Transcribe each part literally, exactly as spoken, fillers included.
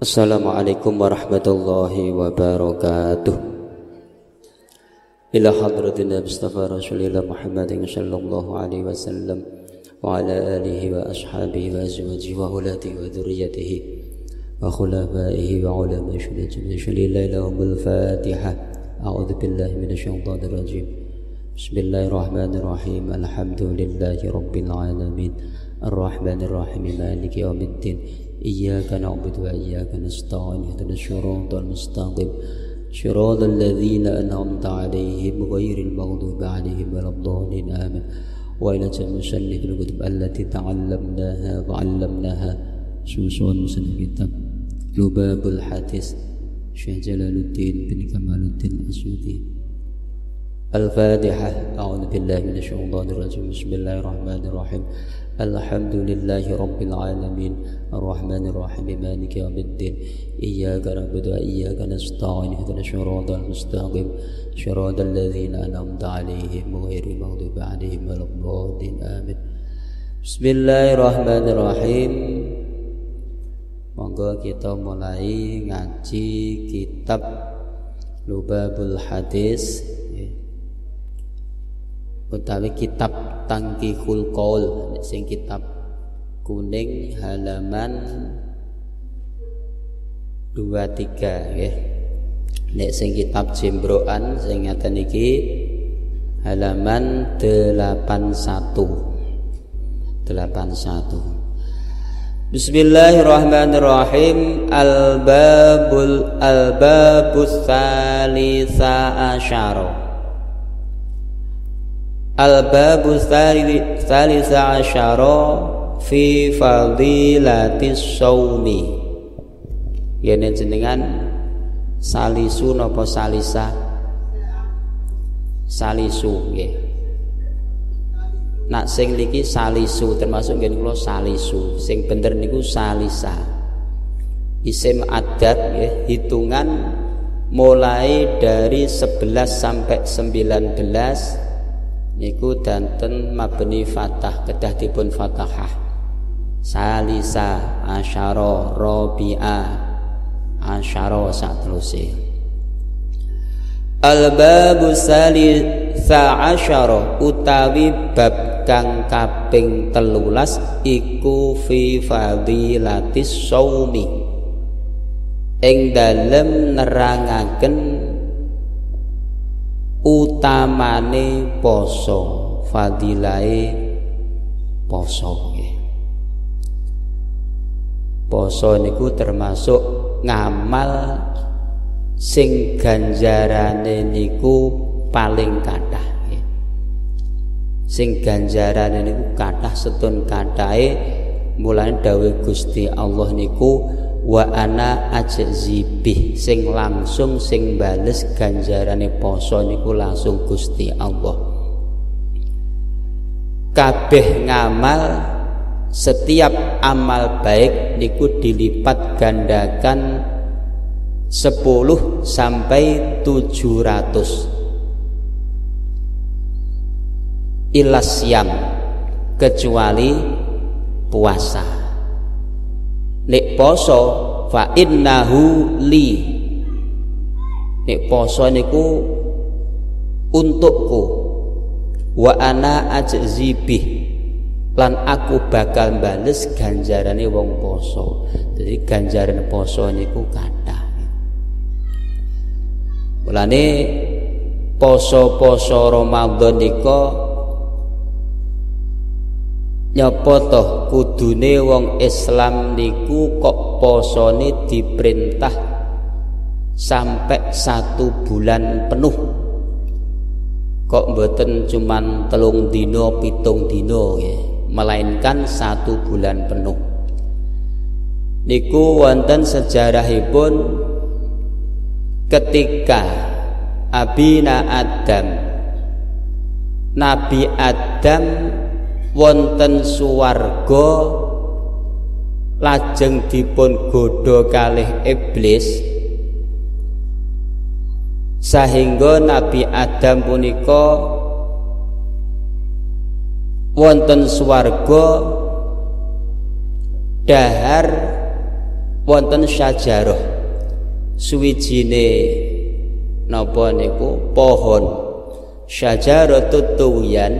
Assalamualaikum warahmatullahi wabarakatuh. Ila hadratina Mustafa Rasulillah Muhammadin sallallahu alaihi wasallam wa ala alihi wa ashabihi wa azwajihi wa ulatihi wa dhurriyyatihi wa khulafaihi wa ulama syuhada'i lahumul Fatihah. A'udzu billahi minasyaitonir rajim. Bismillahirrahmanirrahim. Alhamdulillahi rabbil alamin. Ar-Rahmanir Rahim. Maliki yaumiddin. Iyyaka na'budu wa iyyaka nasta'in. Ihdinas siratal mustaqim. Shiratal ladzina an'amta 'alaihim ghairil maghdubi 'alaihim waladdallin. Amin. Wa ila musannif al-kutub allati ta'allamnaha wa 'allamnaha. Susun musannif kitab Lubabul Hadis Syekh Jalaluddin bin Kamaluddin Asyuti. Al-Fatihah. A'udzu billahi minasyaitonir rajim. Bismillahirrahmanirrahim. Alhamdulillahi rabbil alamin. Ar-Rahmanir Rahim. Maliki yaumiddin. Iyyaka na'budu wa iyyaka nasta'in. Ihdinas siratal mustaqim. Shiratal ladzina an'amta 'alaihim ghairil maghdubi 'alaihim waladdallin. Amin. Bismillahirrahmanirrahim. Monggo kita mulai ngaji kitab Lubabul Hadis utawi kitab Tangkihul Qaul, sing kitab kuning halaman dua puluh tiga nggih. Nek sing kitab Jembroan sing ngaten iki halaman delapan puluh satu. delapan puluh satu. Bismillahirrahmanirrahim. Al-babul al-babus tsalisa asyara. Al-babu tsalisa asyara fi fadilatis shaumi. Yen jenengan salisu napa salisa? Salisu nggih. Nak sing niki salisu termasuk nggih kula salisu. Sing bener niku salisa. Isim adat nggih, hitungan mulai dari sebelas sampai sembilan belas niku danten mabni fathah kedah dipun fathah. Salisa asyara rabi'a asyara sateruse. Al-babu salisa asyara utawi bab kang kaping telulas iku fi fadilatis shaumi, ing dalem nerangaken utamane poso, fadilahe poso nggih. Poso niku termasuk ngamal sing ganjarane niku paling kathah nggih. Sing ganjarane niku kathah setun kathahe, mulane dawuh Gusti Allah niku wa ana ajzibih, sing langsung sing bales ganjarane poso niku langsung Gusti Allah. Kabeh ngamal, setiap amal baik niku dilipat gandakan sepuluh sampai tujuh ratus. Ilas yang kecuali puasa. Nek poso fa innahu li, nek poso niku untukku, wa ana ajzibih, lan aku bakal bales ganjarane wong poso. Jadi ganjaran poso niku kathah. Mulane poso-poso Ramadan nika nyapa toh kudune wong Islam niku kok posone diperintah sampai satu bulan penuh, kok mboten cuman telung dino pitung dino ya, melainkan satu bulan penuh. Niku wonten sejarahipun ketika Abina Adam, Nabi Adam wonten suwarga lajeng dipun godha kalih iblis, sehingga Nabi Adam punika wonten swarga dahar wonten syajarah suwijine napa niku pohon syajaratut tuwiyan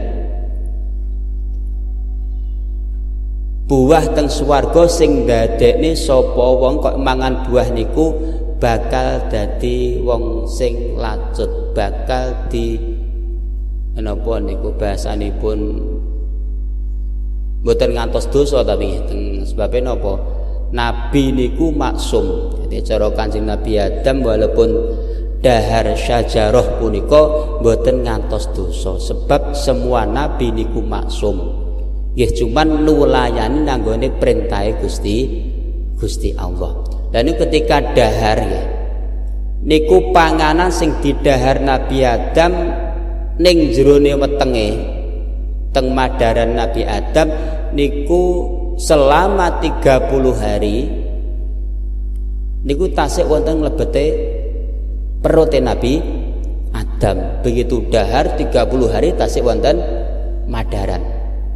buah teng swarga sing ndadekne sapa wong kok mangan buah niku bakal dadi wong sing lacut, bakal di napa niku bahasanipun mboten ngantos dosa tapi teng sebabe napa nabi niku maksum. Jadi cara Kanjeng Nabi Adam walaupun dahar syajarah punika mboten ngantos dosa sebab semua nabi niku maksum. Nggih cuman nulayani nanggone perintahe Gusti Gusti Allah. Dan itu ketika dahar ya, niku panganan sing didahar Nabi Adam ning jerone wetenge teng madaran Nabi Adam niku selama tiga puluh hari niku tasik wonten lebete perute Nabi Adam. Begitu dahar tiga puluh hari tasik wonten madaran.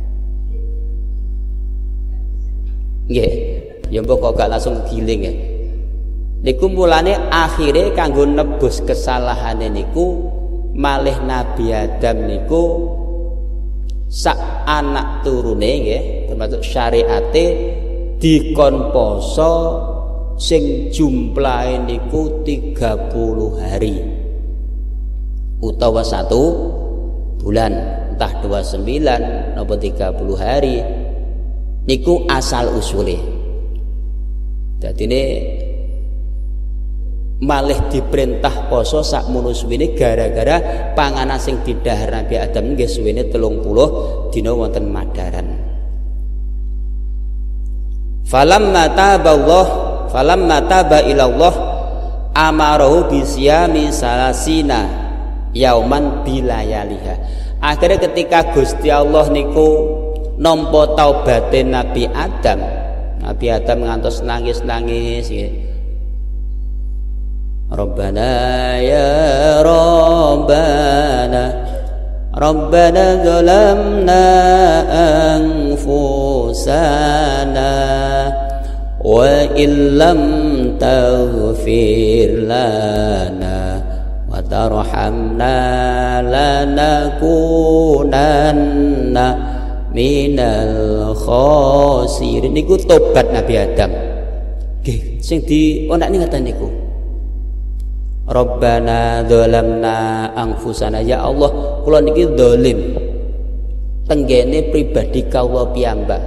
Nggih, ya mbok kok gak langsung giling ya. Niku mulane akhire kanggo nebus kesalahane niku malih Nabi Adam niku sak anak turune nggih termasuk syariate dikon poso sing jumlahe niku tiga puluh hari utawa satu bulan, entah dua puluh sembilan napa tiga puluh hari niku asal usule. Dadine malih diperintah poso sak mono suwene gara-gara panganan sing didhahar Nabi Adam nggih suwene telung puluh dina wonten madaran. Falamma taballah falamma taba ilallah amarahu bisyami salasina yauman bilayaliha. Akhirnya ketika Gusti Allah niku nampa taubate Nabi Adam, Nabi Adam ngantos nangis-nangis nggih. Rabbana ya Rabbana Rabbana zalamna anfusana wa illam taghfir lana wa tarhamna lanakunanna minal khosirin. Niku tobat Nabi Adam nggih sing di onakne ngaten niku Rabbana dzalamna anfusana, ya Allah kula niki zalim tenggene pribadi kawula piyambak,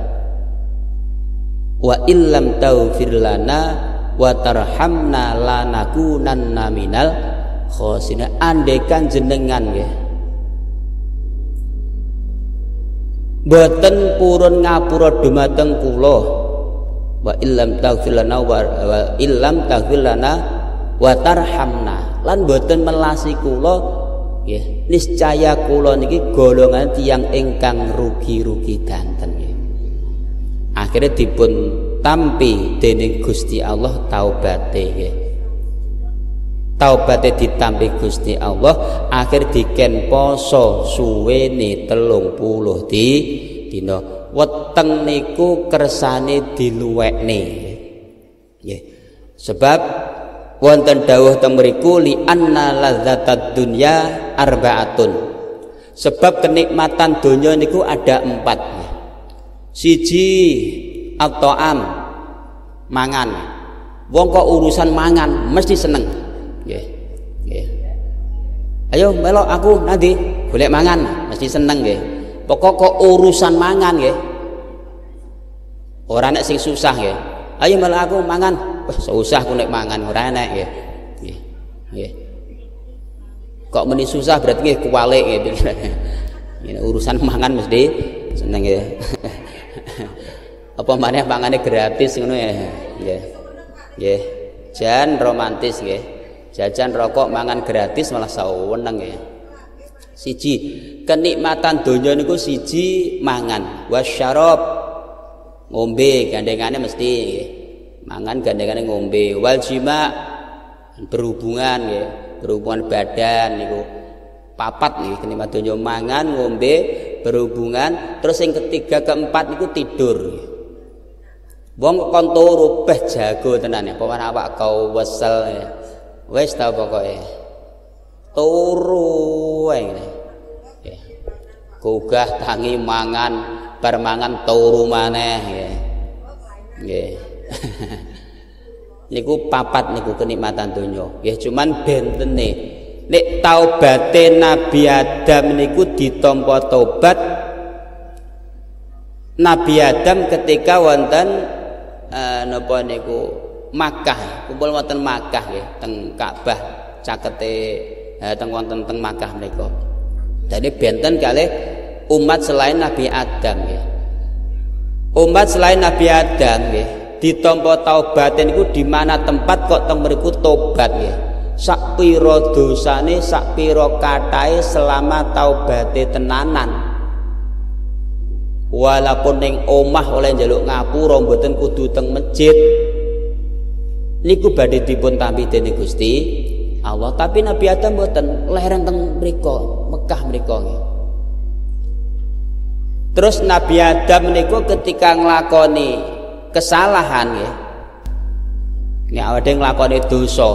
wa illam taghfir lana wa tarhamna lanakunanna minal khosirin. Andekan jenengan nggih boten purun ngapura dumateng kula, wa illam taghfir lana wa illam taghfir lana wa tarhamna, lan boten melasi kula nggih niscaya kula niki golongan tiyang ingkang rugi-rugi danten nggih. Akhire dipun tampi dening Gusti Allah taubate nggih. Taubate ditampi Gusti Allah, akhir diken poso suwene telung puluh di dina. Weteng niku kersane diluwekne nggih. Sebab wonten dawuh teng mriku li anna ladzatad dunya arbaatun. Sebab kenikmatan donya niku ada empat. Siji at-ta'am, mangan. Wong kok urusan mangan mesti seneng. Nggih. Nggih. Ayo melok aku nanti golek mangan, mesti seneng nggih. Pokok kok urusan mangan nggih. Ora nek sing susah nggih. Ayo melok aku mangan. Wah, susah aku nek mangan ora enak nggih. Nggih. Nggih. Kok meni susah berarti nggih kuwalik nggih. Ini urusan mangan mesti seneng nggih. Apa maneh pangane gratis ngono ya. Nggih. Nggih. Jan romantis nggih. Jajan rokok mangan gratis malah saweneng ya. Siji kenikmatan donya niku siji mangan, wasyarab ngombe gandengane mesti nggih. Mangan gandengane ngombe, wal jima berhubungan nggih, berhubungan badan niku papat nih kenikmatan donya, mangan ngombe berhubungan. Terus yang ketiga keempat niku tidur. Wong kon turu beh jago tenan ya, pokoknya awak kau wesel ya. Wis ta pokoke. Turu wae ngene. Ya. Gugah tangi mangan, bar mangan turu maneh ya. Nggih. Niku papat niku kenikmatan donya. Nggih cuman bentene nek taubate Nabi Adam niku ditampa tobat Nabi Adam ketika wonten uh, napa niku Makkah, kumpul wonten Makkah nggih teng Ka'bah cakete uh, teng wonten teng Makkah menika. Dadi benten kalih umat selain Nabi Adam nggih. Umat selain Nabi Adam nggih ditampa taubat niku di mana tempat kok teng mriku tobat nggih. Sak pira dosane, sak pira katahe selama taubate tenanan. Walaupun ning omah oleh njaluk ngapura mboten kudu teng masjid. Niku badhe dipun tampi dening Gusti Allah, tapi Nabi Adam mboten, lereng teng mriku, Mekah mriku nggih. Terus Nabi Adam niku ketika nglakoni kesalahan nggih. Nek awake nglakoni dosa,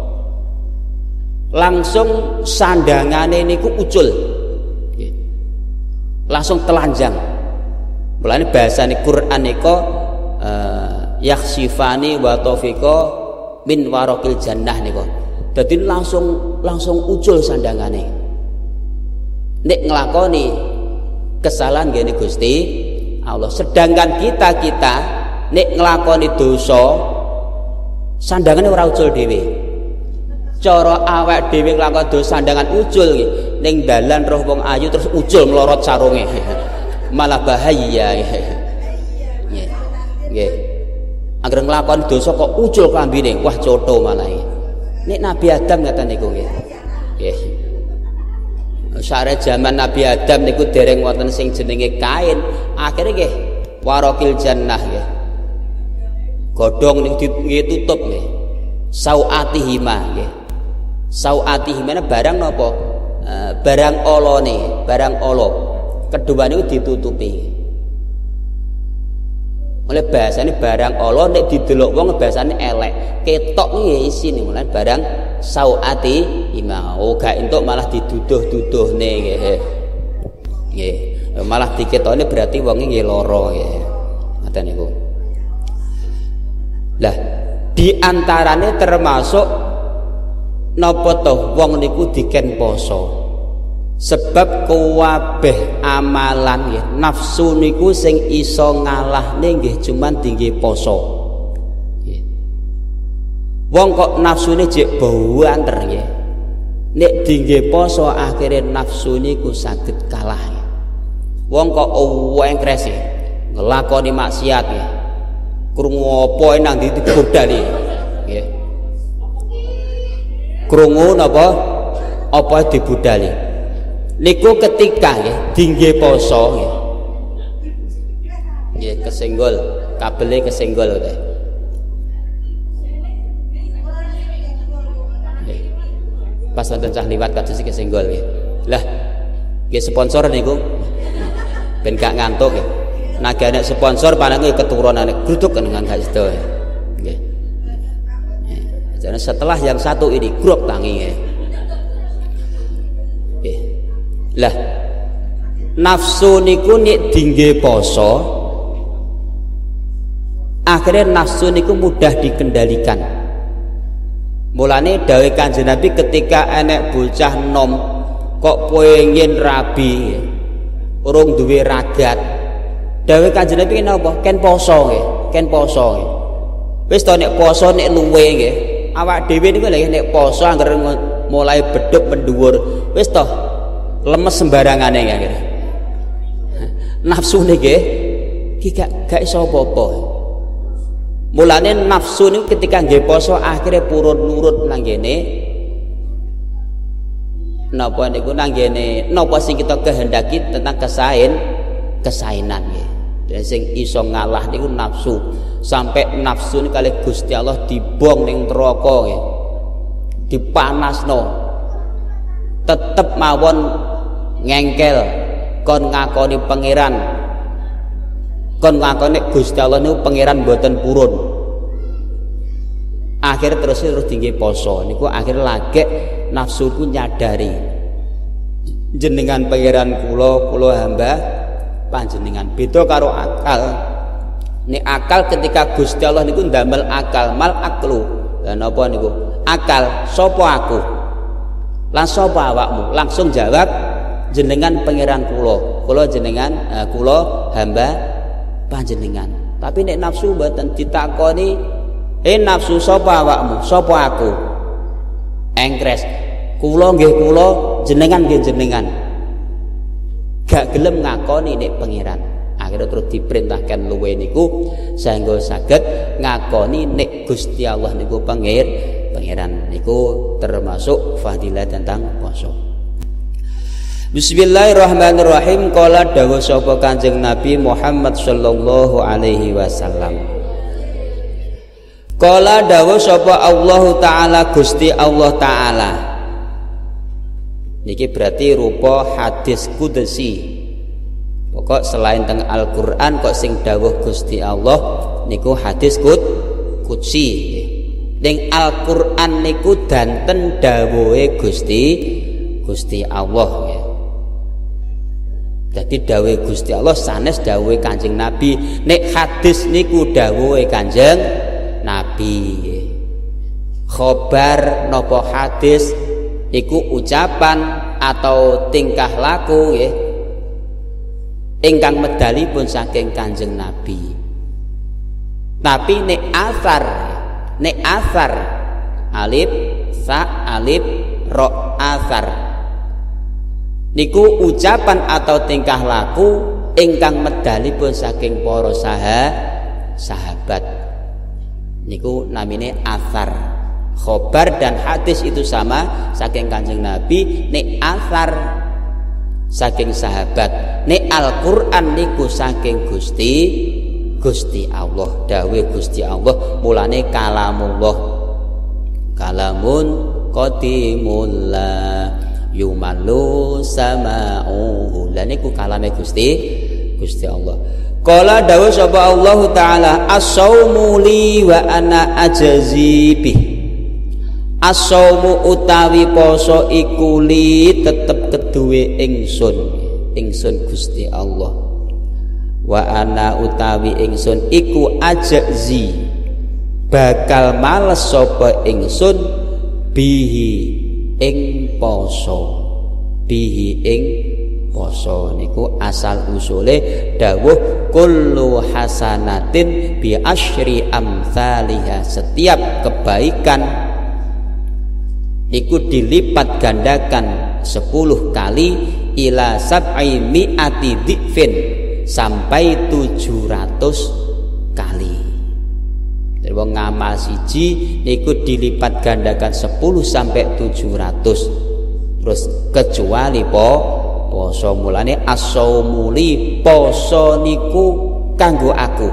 langsung sandangane niku ucul. Nggih. Langsung telanjang. Mulane bahasane Quran niku uh, yakhsifani wa tawfiqa min waraqil jannah niku. Dadi langsung langsung ucul sandangane. Nek nglakoni kesalahan ngene Gusti Allah. Sedangkan kita-kita nek nglakoni dosa sandangane ora ucul dhewe. Cara awak dhewe nglakoni dosa sandangan ucul nggih. Ning dalan roh wong ayu terus ucul melorot sarunge. Malah bahaya. Nggih. Nggih. Angger nglakoni dosa kok ucul klambine, wah cotho malah. Nek Nabi Adam ngaten niku nggih. Nggih. Sare zaman Nabi Adam niku dereng wonten sing jenenge kain, akhire nggih waraqil jannah nggih. Godhong niku ditutup nggih. Sauatihima nggih. Sauatihima barang napa? Uh, barang olone, barang olo. Kedua niku ditutupi. Oleh bahasane barang olo nek didelok wong bahasane elek. Ketok nggih isine mulane barang sauati ima. Oh gak entuk malah diduduh-duduhne nggih. Nggih. Malah diketokne berarti wonge nggih lara nggih. Ngoten niku. Lah di antarane termasuk napa to wong niku diken poso. Sebab kuwabeh amalan ya nafsu niku sing iso ngalahne nggih cuman tinggi poso. Nggih. Wong kok nafsune jek banter nggih. Nek tinggi poso akhire nafsu niku saged kalah. Wong kok wengkres ya nglakoni maksiat ya. Krungu apa nang ndi dibodali. Nggih. Krungu napa apa dibodali. Niku ketika nggih dingge poso nggih. Nggih kesenggol, kabele kesenggol teh. Nggih. Pas wonten cah liwat kados iki kesenggol nggih. Lah nggih sponsor niku ben gak ngantuk nggih. Nagane sponsor panake keturunane gruduk dengan gak sedo. Nggih. Jadi setelah yang satu ini grok tangi nggih. Nggih. Lah nafsu niku nek dingge poso akhirnya nafsu niku mudah dikendalikan. Mulane dawuh Kanjeng Nabi ketika enek bocah nom kok pengen rabi urung duwe ragat, dawuh Kanjeng Nabi napa? Ken poso nggih, ken poso nggih. Wis to nek poso nek luwe nggih awak dhewe niku lha nek poso angger mulai bedhug mendhuwur wis to lemes sembarangane nggih. Nafsu niki gak gak iso apa-apa. Mulane nafsu niku ketika nggih poso akhire purun nurut nang kene. Napa niku nang kene napa sing kita kehendaki tentang kesaen kesainan nggih. Dan sing iso ngalah niku nafsu. Sampai nafsu niku kalih Gusti Allah dibong ning neraka nggih. Dipanasno. Tetep mawon ngengkel kon ngakoni pangeran kon ngakoni Gusti Allah niku pangeran mboten purun. Akhir terus terus tinggi poso niku akhir lagi nafsuku nyadari jenengan pangeran kula kula hamba panjenengan. Beda karo akal. Nek akal ketika Gusti Allah niku ndamel akal mal aklu. Lah napa niku? Akal sapa aku? Lan sapa awakmu? Langsung jawab jenengan pangeran kula. Kula jenengan uh, kula hamba panjenengan. Tapi nek nafsu mboten ditakoni, "Eh nafsu sapa awakmu? Sapa aku?" Engkres. Kula nggih kula, jenengan nggih jenengan. Gak gelem ngakoni nek pangeran. Akhirnya terus diperintahkan luwe niku sehingga saged ngakoni nek Gusti Allah niku pengir pangeran niku termasuk fadilah tentang poso. Bismillahirrahmanirrahim. Qala dawuh sapa Kanjeng Nabi Muhammad sallallahu alaihi wasallam. Qala dawuh sapa Allah taala Gusti Allah taala. Niki berarti rupa hadis qudsi. Pokok selain teng Al-Qur'an kok sing dawuh Gusti Allah niku hadis qud qudsi. Ning Al-Qur'an niku danten dawuhe Gusti Gusti Allah ya. Jadi dawuhe Gusti Allah sanes dawuhe Kanjeng Nabi. Nek hadis niku dawuhe Kanjeng Nabi. Khobar napa hadis iku ucapan atau tingkah laku ya. Ingkang medali pun saking Kanjeng Nabi. Tapi nek asar, nek asar alif sa alif ro asar niku ucapan atau tingkah laku ingkang medali pun saking para saha, sahabat. Niku namine asar. Khobar dan hadis itu sama saking Kanjeng Nabi. Nek asar saking sahabat, nek Al-Qur'an niku saking Gusti Gusti Allah. Dawe Gusti Allah mulane kalamullah. Kalamun qadimul la yumallu sama'u. Lah niku kalame Gusti Gusti Allah. Qala dawu sapa Allah taala as-saumu li wa ana ajazi bih. As-saumu utawi poso iku li tetep keduwe ingsun ingsun Gusti Allah. Wa ana utawi ingsun iku ajazi bakal males sapa ingsun bihi ing poso. Bihi ing poso niku asal usule dawuh kullu hasanatin bi asyri amsalihha. Setiap kebaikan iku dilipat gandakan sepuluh kali ila sab'i mi'ati dhifin sampai tujuh ratus kali. Jadi wong ngamal siji niku dilipat gandakan sepuluh sampai tujuh ratus. Terus kecuali po poso mulane as-saumuli poso niku kanggo aku.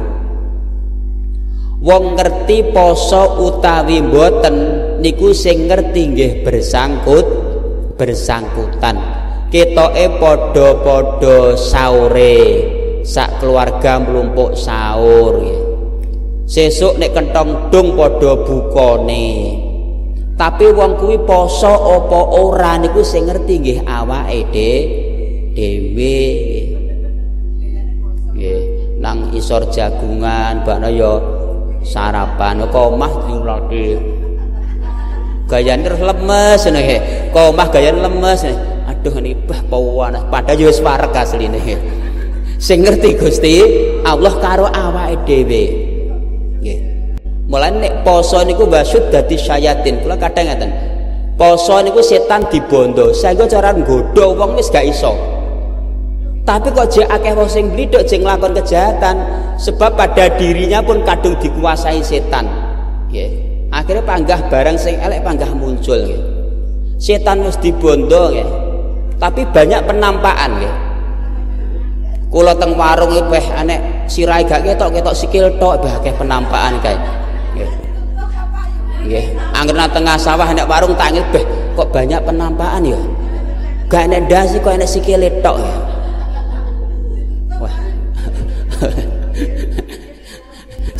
Wong ngerti poso utawi mboten niku sing ngerti nggih bersangkut bersangkutan. Ketoke padha-padha sahure, sak keluarga mlumpuk sahur nggih. Sesuk nek kentong dung padha bukane. Tapi wong kuwi poso apa ora niku sing ngerti nggih awake dhewe. Nggih, nang isor jagungan bakno ya sarapan kok omah diulati gayane lemes ngene kok omah gayane lemes aduh niki bah pawana padahal wis wareg asline sing ngerti Gusti Allah karo awake dhewe nggih. Mulane nek poso niku wasud dadi syayatin. Kula kadang ngaten poso niku setan dibondo saengga cara nggodha wong wis gak iso. Tapi kok jek akeh wong sing blidhok jek nglakon kejahatan sebab pada dirinya pun kadung dikuasai setan nggih. Akhirnya panggah barang sing elek panggah muncul nggih. Setan wis dibondo nggih. Tapi banyak penampakan nggih. Kula teng warung iki weh anek sirahe gak ketok-ketok sikil tok bah akeh penampakan kae nggih. Nggih, anggere tengah sawah nek warung tangil beh kok banyak penampakan ya. Gak nek ndasi kok enek sikile tok ya. Wah.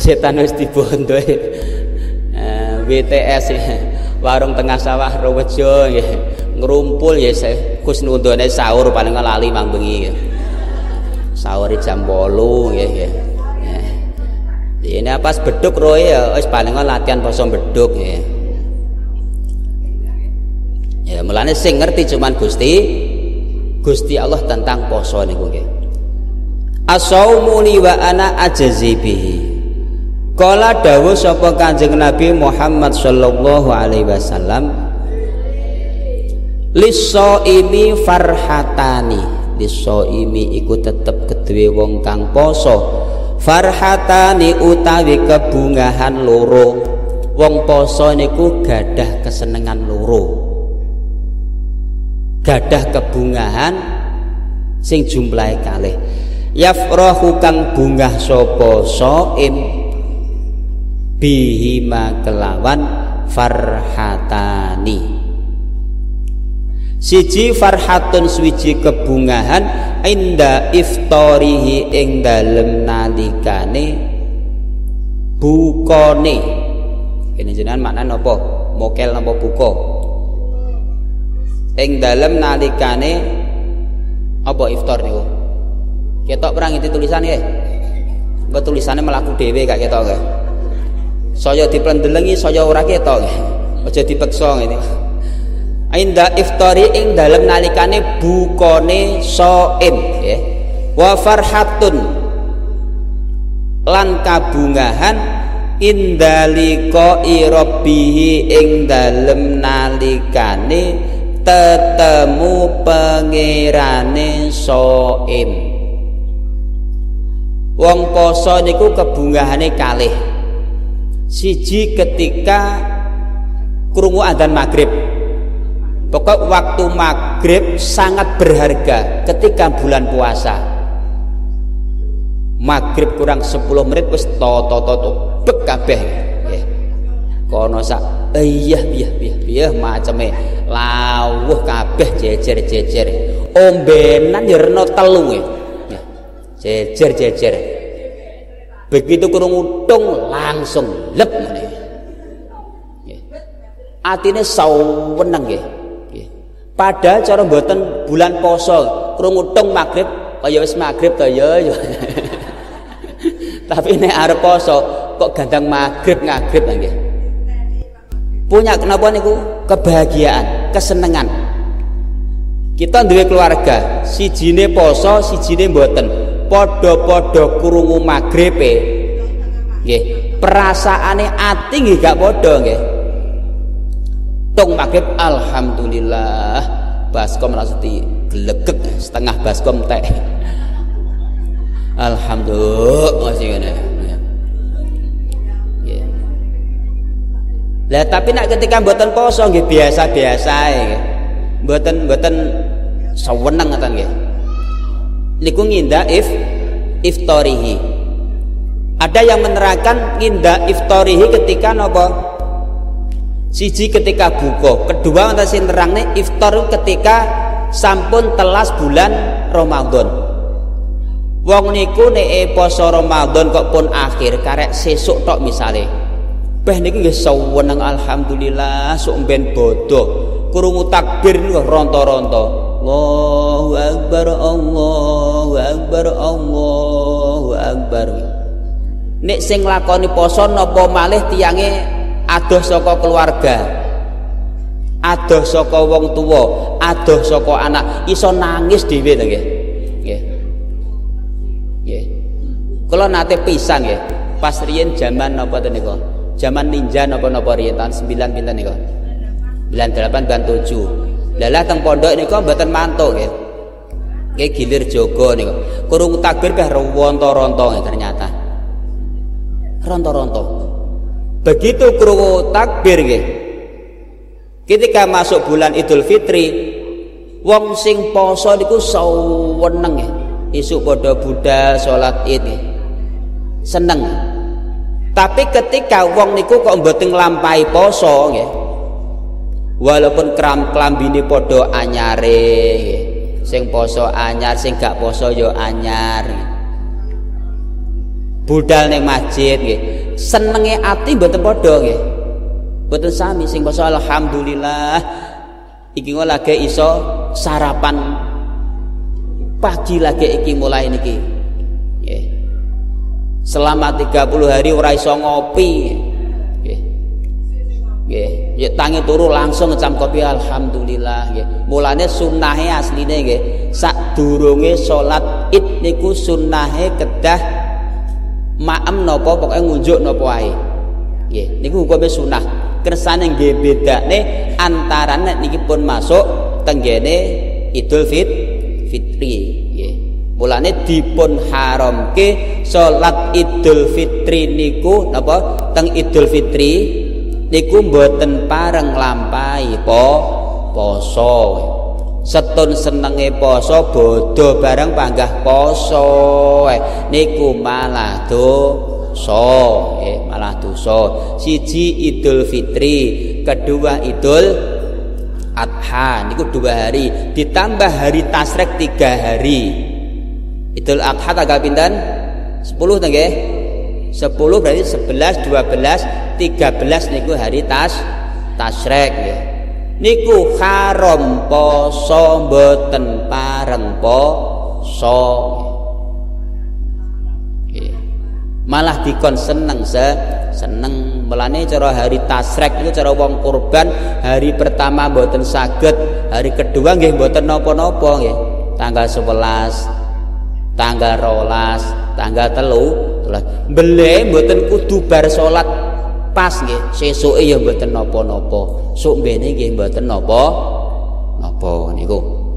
setan wis dibondo. W T S warung tengah sawah Rawaja nggih ngrumpul ya kusnudone sahur paling lali mang bengi. Sahur jam wolu nggih nggih. Ini pas beduk roe ya wis paling latihan poso beduk ya. Ya mulane sing ngerti cuman Gusti Gusti Allah tentang poso niku nggih. As-saumu li wa ana ajzi bihi. Kala dawuh sapa Kanjeng Nabi Muhammad sallallahu alaihi wasallam, lis-shaimi farhatani. Lis-shaimi iku tetep kedue wong kang poso. Farhatani utawi kebungahan loro. Wong poso niku gadah kesenengan loro. Gadah kebungahan sing jumlahe kalih. Yafrahu kang bungah sapa shaim bihima kelawan farhatani. Siji farhatun swiji kebungahan inda iftarihi ing dalem nalikane bukane. Ini jenengan maknane napa? Mokel napa buka? Ing dalem nalikane apa iftar niku? Ketok perang itu tulisan nggih. Engko tulisannya melaku dhewe gak ketok nggih. Saya diplendelengi saya ora ketok nggih. Aja dipeksa ngene. Inda iftari ing dalem nalikane bukane shaim nggih. Wa farhatun lan kabungahan indalika rabbihi ing dalem nalikane tetemu pangerane shaim. Wong poso niku kebungahane kalih. Siji ketika krungu adzan maghrib. Pokok waktu maghrib sangat berharga ketika bulan puasa. Maghrib kurang sepuluh menit wis toto-toto bek kabeh nggih. Kono sak iya iya iya iya maceme lawuh kabeh jejer-jejer. Ombenan ya rena telu nggih. Jejer-jejer. Begitu krungu tung langsung lep ngene. Nggih. Atine saweneng nggih. Nggih. Padahal cara mboten bulan poso, krungu tung maghrib kaya wis maghrib to ya. Tapi nek arep poso kok gandang maghrib ngagrib nggih. Punya kenapa niku? Kebahagiaan, kesenengan. Kita duwe keluarga, sijine poso, sijine mboten. Padha-padha krungu maghribe nggih, perasaane ati nggih gak padha nggih. Tung maghrib alhamdulillah baskom langsung diglegek setengah baskom tek. Alhamdulillah masih ngene. Nggih. Lah tapi nek ketika mboten poso nggih biasa-biasa nggih. Mboten mboten seweneng ngoten nggih. Niku nginda if iftarihi. Ada yang menerangkan nginda iftarihi ketika napa? Siji ketika buka, kedua wonten sing nerangne iftar ketika sampun telas bulan Ramadan. Wong niku nek poso Ramadan kok pun akhir karek sesuk tok misale. Beh niku nggih seweneng alhamdulillah sok ben bodoh. Krungu takbir niku ronto-ronto. Allahu Akbar, Allahu Akbar, Allahu Akbar. Nek sing lakoni poso napa malih tiyange adoh saka keluarga, adoh saka wong tuwa, adoh saka anak, iso nangis dhewe to nggih. Nggih. Nggih. Kula nate pisan nggih. Pas riyen jaman napa to niku? Jaman ninja napa-napa riyen tahun sembilan pinten niku? sembilan delapan dan tujuh. Lalah teng pondok niku mboten mantuk nggih. Nggih gilir jaga niku. Kurung takbir beh ronto-ronto ternyata. Ronto-ronto. Begitu krungu takbir nggih. Ketika masuk bulan Idul Fitri, wong sing poso niku saweneng nggih. Isuk padha budal salat Id nggih. Seneng. Tapi ketika wong niku kok mboten nglampahi poso nggih. Walaupun kram klambine padha anyare, sing poso anyar, sing gak poso ya anyar. budal ning masjid nggih. Senenge ati mboten padha nggih. Mboten sami sing poso alhamdulillah iki kok lagi iso sarapan pagi lagi iki mulai niki. Nggih. Selama tiga puluh hari ora iso ngopi. Nggih. Nggih, ya tangi turu langsung ngecam kopi alhamdulillah nggih. Mulane sunnahe asline nggih, sadurunge salat Id niku sunnahe kedah maem napa pokoke ngunjuk napa wae. Nggih, niku hukume sunnah. Kersane nggih bedane antara nek niki pun masuk tenggene Idul Fitri nggih. Mulane dipun haramke salat Idul Fitri niku napa teng Idul Fitri niku mboten pareng lampahi po poso. Setun senenge poso bodho bareng panggah poso niku malah dosa nggih, malah dosa. Siji Idul Fitri, kedua Idul Adha niku dua hari, ditambah hari Tasyrik tiga hari. Idul Adha tanggal pinten? sepuluh nggih. sepuluh berarti sebelas, dua belas, tiga belas niku hari tas Tasyrik nggih. Niku haram poso mboten pareng poso. Nggih. Malah dikon seneng se seneng. Melane cara hari Tasyrik niku cara wong kurban hari pertama mboten saged, hari kedua nggih mboten napa-napa nggih. Tanggal sebelas, tanggal rolas, tanggal telu, bele mboten kudu bar salat pas nggih, sesuke ya mboten napa-napa. Sok mbene nggih mboten napa napa niku.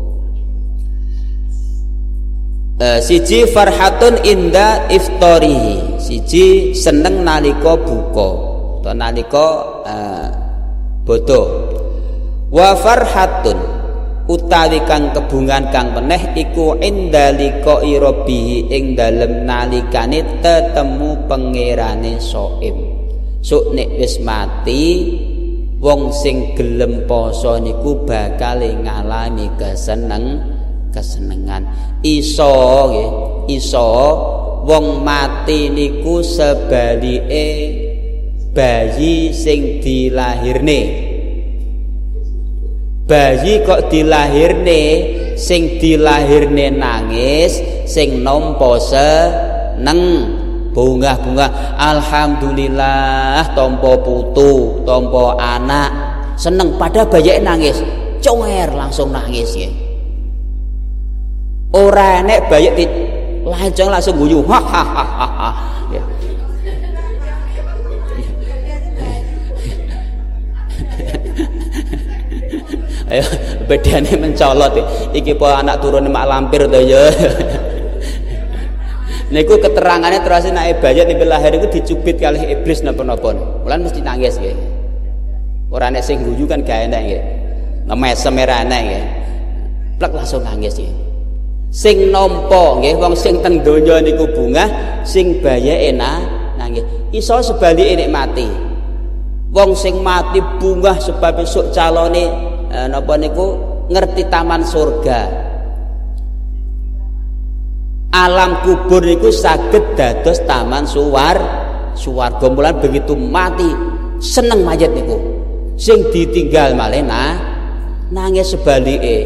Eh siji farhatun inda iftarihi, siji seneng nalika buka utawa nalika eh, bodho. Wa farhatun utawi kang kebungan kang meneh iku indalika irabihi ing dalem nalikane tetemu pangerane Shaim. Sok nek wis mati wong sing gelem poso niku bakal ngalami keseneng kesenengan. Iso nggih, iso wong mati niku sebalike bayi sing dilahirne. Bayi kok dilahirne, sing dilahirne nangis, sing nampa seneng bunga-bunga alhamdulillah tampa putu, tampa anak, seneng. Pada bayi nangis, conger langsung nangis ya. Ora nek bayi di lancong langsung guyu, hahaha. Ya. Ayo bedane mencolot iki po anak turune mak lampir to ya. Niku keterangane terus nek bayi niku lahir iku dicubit kalih iblis napa-napa. Mulan mesti nangis nggih. Ora nek sing guyu kan gak enak nggih. Ngemesem era enak nggih. Plek langsung nangis nggih. Sing nampa nggih wong sing teng donya niku bungah, sing bayi enak nangis. Iso sebalike nek mati. Wong sing mati bungah sebab esuk calone Eh, napa niku ngerti taman surga. Alam kubur niku saged dados taman suwar suwarga. Mulan begitu mati seneng mayit niku. Sing ditinggal malih nah, nangis sebalike.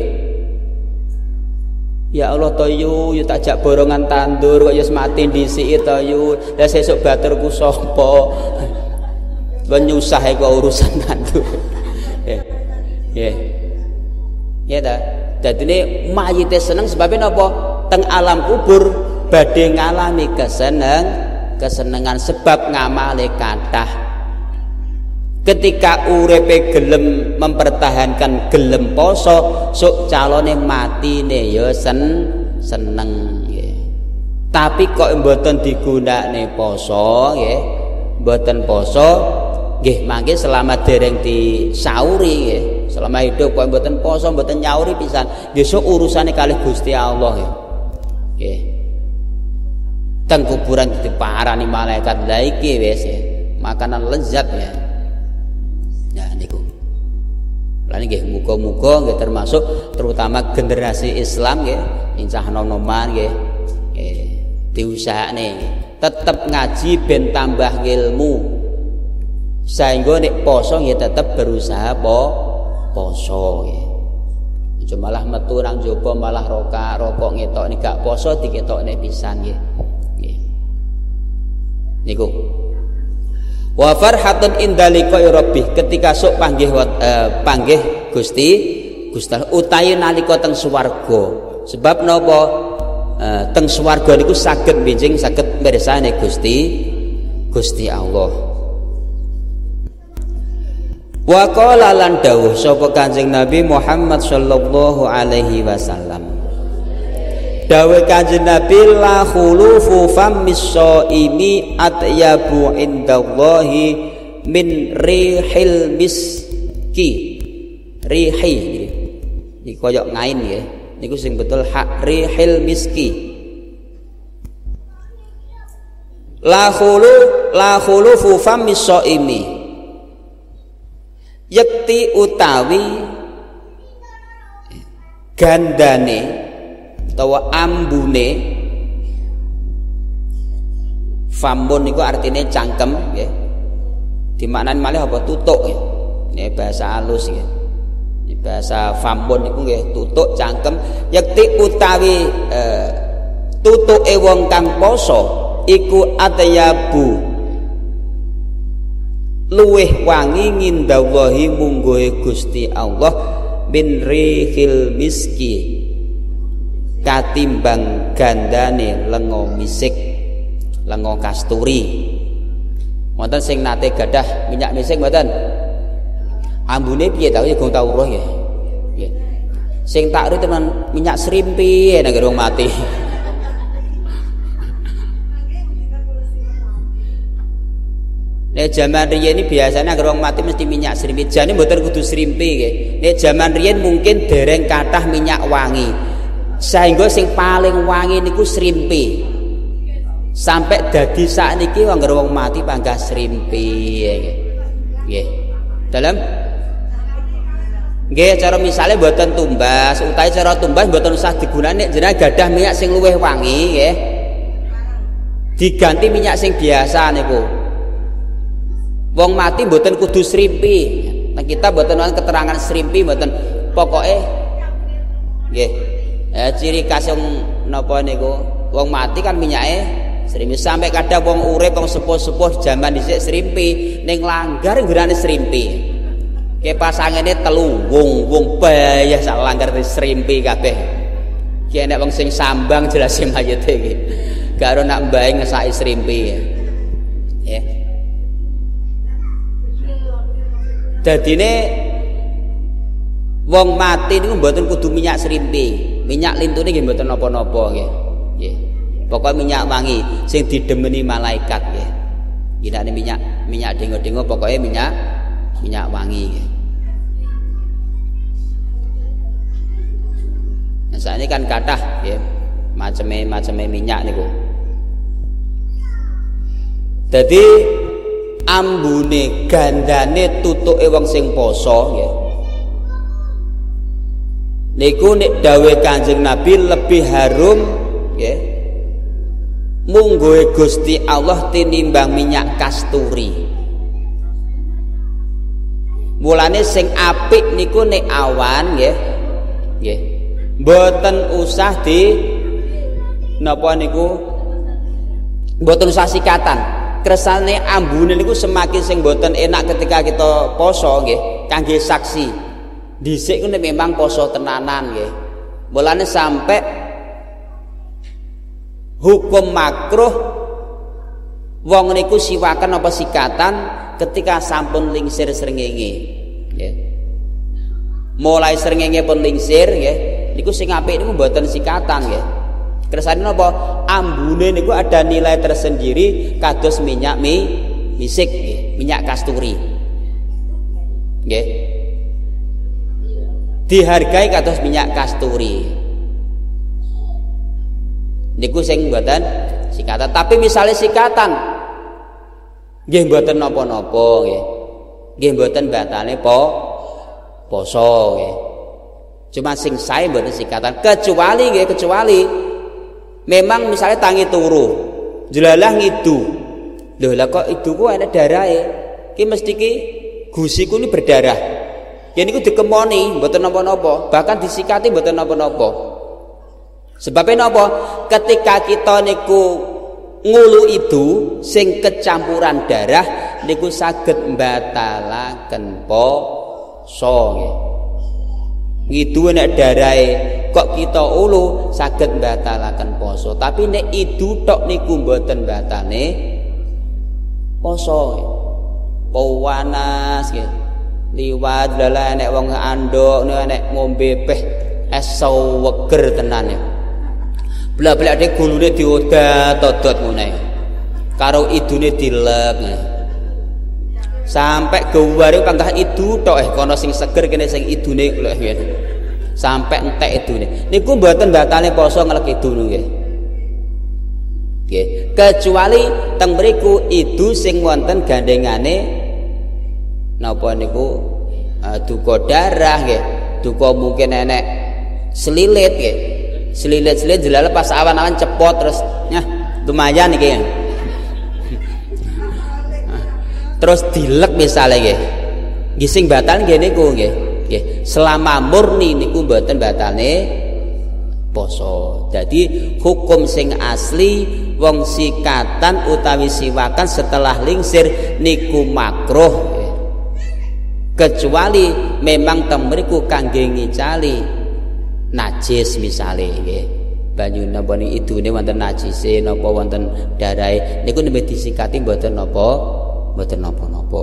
Ya Allah to yu, yu tak jak borongan tandur kok wis mati dhisiki to yu. Lah sesuk baturku sapa? Ben nyusah kok urusan tandur. Eh. Ya, ya dah. Jadi ini mayite seneng sebabnya apa? Teng alam kubur badhe ngalami keseneng, kesenengan sebab ngamale kathah. Ketika uripe gelem mempertahankan gelem poso, sok calone matine ya sen seneng. Ya. Tapi kok mboten digunakne poso, ya, mboten poso. Nggih mangke selama dereng disauri nggih, selama hidup kok mboten poso mboten nyauri pisan, besok urusane kalih Gusti Allah nggih. Nggih. Teng kuburan diparani malaikat lha iki wis ya, makanan lezat ya. Ya niku. Lan nggih muga-muga nggih termasuk terutama generasi Islam nggih, insya Allah noman nggih. Nggih. diusahane tetep ngaji ben tambah ilmu saengga nek poso ya tetep berusaha po poso ya. Aja malah metu nang jaba malah roka rokok ngetokne gak poso diketokne pisan nggih. Nggih. Niku. Wa farhatun inda liqa'i rabbih ketika sok panggih uh, panggih Gusti Gusti utahe nalika teng swarga. Sebab napa uh, teng swarga niku saged benjing saged mirsani Gusti Gusti Allah. Wa qala lan dawuh sapa Kanjeng Nabi Muhammad sallallahu alaihi wasallam. Dawuh Kanjeng Nabi la khulufu fammis shaimi atyabu indallahi min rihil miski. Rihi iki koyok ngain nggih. Niku sing betul hak rihil miski. La khulu la khulufu fammis shaimi yakti utawi gandane utawa ambune fambun niku artine cangkem nggih. Dimaknani malih apa tutuk nggih. Ini bahasa halus nggih. Ini bahasa fambun niku nggih tutuk cangkem yakti utawi eh, tutuke wong kang poso iku atyabu luweh wangi ngindallahi mungguhe Gusti Allah bin rihil miski katimbang gandane lenga misik lenga kasturi. Wonten sing nate gadah minyak misik mboten? Ambune piye ta? Gong tau roh nggih. Nggih. Sing tak ri teman minyak serimpi nek wong mati. Nek jaman riyen ini biasanya agar wong mati mesti minyak serimpi. Jane mboten kudu serimpi nggih. Nek jaman riyen mungkin dereng kathah minyak wangi. Saengga sing paling wangi niku serimpi. Sampai dadi sakniki agar wong mati panggah serimpi nggih. Nggih. Dalam nggih cara misale mboten tumbas, utahe cara tumbas mboten usah digunakake nek jenengan gadah minyak sing luwih wangi nggih. Diganti minyak sing biasa niku. Wong mati mboten kudu serimpi. Nah kita mboten wonten keterangan serimpi mboten. Pokoke nggih. Eh ciri khas wong napa niku? Wong mati kan minyake serimpi. Sampai kadang wong urip wong sepuh-sepuh jaman dhisik serimpi, ning langgar nggunane serimpi. Ke pasangene telu wong-wong bayah sak langgar serimpi kabeh. Ki nek wong sing sambang jelas mayite iki. Gak ora nak mbae ngesaki serimpi. Ya. Dadine wong mati niku mboten kudu minyak serimpi. Minyak lintune nggih mboten napa-napa nggih. Nggih. Pokoke minyak wangi sing didemeni malaikat nggih. Ginane minyak minyak dengo-dengo pokoke minyak minyak wangi nggih. Nah, saiki kan kathah nggih maceme-maceme minyak niku. Dadi ambune gandane tutuke wong sing poso nggih. Niku nek dawuh Kanjeng Nabi lebih harum nggih. Mungguhe Gusti Allah tinimbang minyak kasturi. Mulane sing apik niku nek awan nggih. Nggih. Mboten usah di napa niku? Mboten usah sikatan. Kersane ambune niku semakin sing boten enak ketika kita poso nggih kangge saksi dhisik ku memang poso tenanan nggih. Mulane sampai hukum makruh wong niku siwakan apa sikatan ketika sampun lingsir srengenge nggih. Mulai srengenge pun lingsir nggih niku sing apik niku mboten sikatan nggih. Kersane napa? Ambune niku ada nilai tersendiri kados minyak mi misik nggih, minyak kasturi. Nggih. Dihargai kados minyak kasturi. Niku sing mboten sikatan, tapi misalnya sikatan nggih mboten napa-napa nggih. Nggih mboten batale po poso nggih. Cuma sing sae mboten sikatan kecuali nggih kecuali Memang misalnya tangi turu, jelalah ngidu. Lho lah kok iduku ana darahe. Ki mesti ki gusiku ini berdarah. Ya niku dikemoni mboten napa-napa, bahkan disikati mboten napa-napa. Sebabnya napa? Ketika kita niku ngulu itu sing kecampuran darah niku saged mbatalaken poso nggih. Ngidu nek darahe kok kita ulu saged mbatalaken poso, tapi nek idu tok niku mboten batane poso. Pawanas nggih. Liwat lala nek wong andok nek ngombe peh es seweger tenan ya. Blak-blak dhek gulune diodat-odat ngene. Karo idune dilek. Sampai geware panggah idu tok eh kono sing seger kene sing idune lho ngene. Sampai entek idune. Niku mboten batale poso ngelek idu nggih. Nggih, kecuali teng mriku idu sing wonten gandengane napa niku uh, duka darah nggih. Duka mungkin enek selilit nggih. Selilit-selilit jelala pas awan-awan cepot terus nyah lumayan iki. Terus dilek misalnya nggih. Nggih sing batal nggih niku nggih. Nggih, selama murni niku mboten batane poso. Jadi hukum sing asli wong sikatan utawi siwakan setelah lingsir niku makruh. Nggih. Kecuali memang temriku kangge ngicali najis misalnya nggih. Banyu napa niku idune wonten najise napa wonten darahe niku nembe disikati mboten napa mboten napa-napa.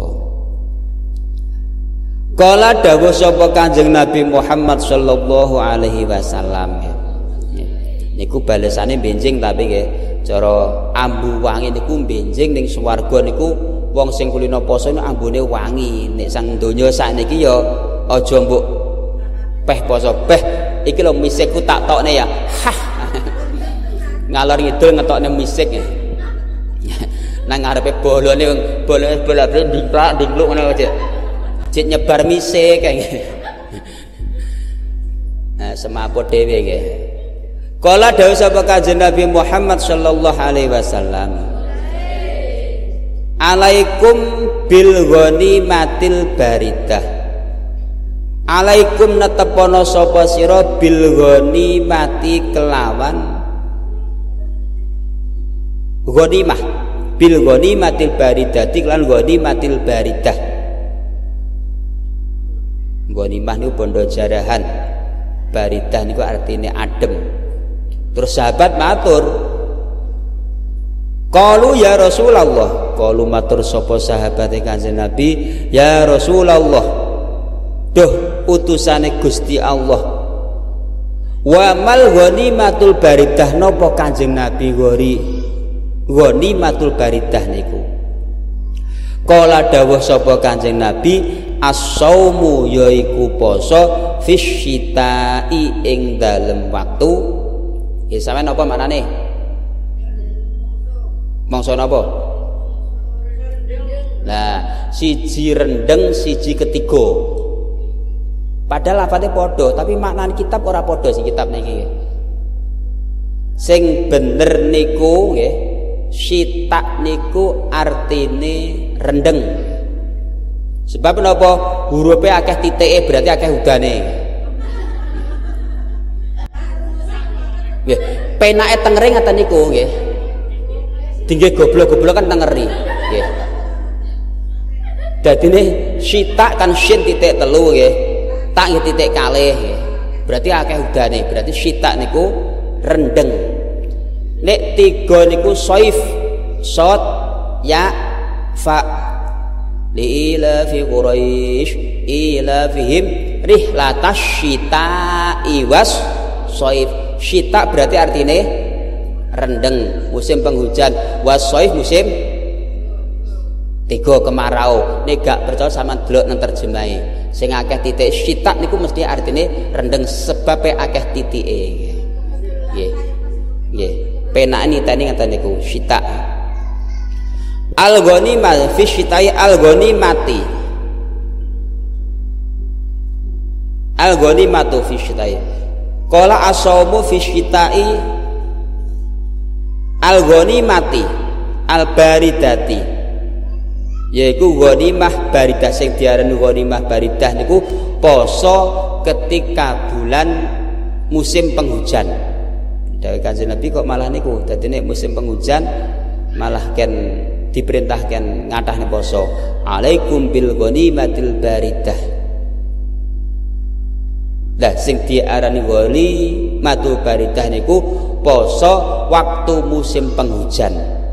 Kala dawuh sapa Kanjeng Nabi Muhammad sallallahu alaihi wasallam ya. Niku balesane benjing tapi nggih cara ambu wangi niku benjing ning swarga niku wong sing kulino poso niku ambune wangi. Nek sang donya sakniki ya aja mbok peh poso peh iki lho misikku tak tokne ya. Hah. Ngalor ngidul ngetokne misik ya. Nang ngarepe bolone bolone bola-bola diklak dikluk ngono aja. Jit nyebar misik kae. Nah, semaput dhewe nggih. Kala dawuh sapa Kanjeng Nabi Muhammad sallallahu alaihi wasallam. Alaikum bil ghanimatil baridah. Alaikum netepono sapa sira bil ghanimati kelawan ghanimah bil ghanimatil baridati lan ghanimatil baridah. Ghanimah niku bondo jarahan, baridah niku artine adem. Terus sahabat matur, qalu ya Rasulullah, qalu matur sapa sahabate Kanjeng Nabi, ya Rasulullah, duh utusane Gusti Allah. Wa mal ghanimatul baridah napa Kanjeng Nabi gori ghanimatul baridah niku. Kala dawuh sapa Kanjeng Nabi, as-saumu yaiku poso fisyita'i ing dalem waktu. Ya sampean apa maknane? Mangsa napa? Nah, siji rendeng siji ketiga. Padahal lafate padha, tapi maknane kitab ora padha sing kitab niki. Sing bener niku nggih, syita niku artine rendeng. Sebab napa? Hurufe akeh titike berarti akeh udane. Nggih, penake tengeri ngaten niku nggih. Dinggih goblok-goblok kan tengeri. Nggih. Dadine syita kan syin titik telu nggih. Tak nggih titik kalih nggih. Berarti akeh udane, berarti syita niku rendeng. Nek tiga niku soif, sod, ya, fa. Li ila fi Quraisy ila fihim rihlatash syita'i was soif. Syita berarti artinya rendeng, musim penghujan. Was soif musim tiga kemarau. Nek gak percaya sama delok nang terjemahe. Sing akeh titik syita niku mesti artinya rendeng sebab akeh titike. Nggih. Nggih. Penake niteni ngaten niku syita. Al-ghanimah fi syitai al-ghanimati. Al-ghanimatu fi syitai. Qala as-saumu fi syitai al-ghanimati al-baridati, yaiku ghanimah baridah. Sing diarani ghanimah baridah niku poso ketika bulan musim penghujan. Dawuh Kanjeng Nabi kok malah niku dadine musim penghujan malah ken diperintahkan ngatahne poso. Alaikum bil ghanimatil baridah. Lah sing diarani ghanimatul baridah niku poso waktu musim penghujan.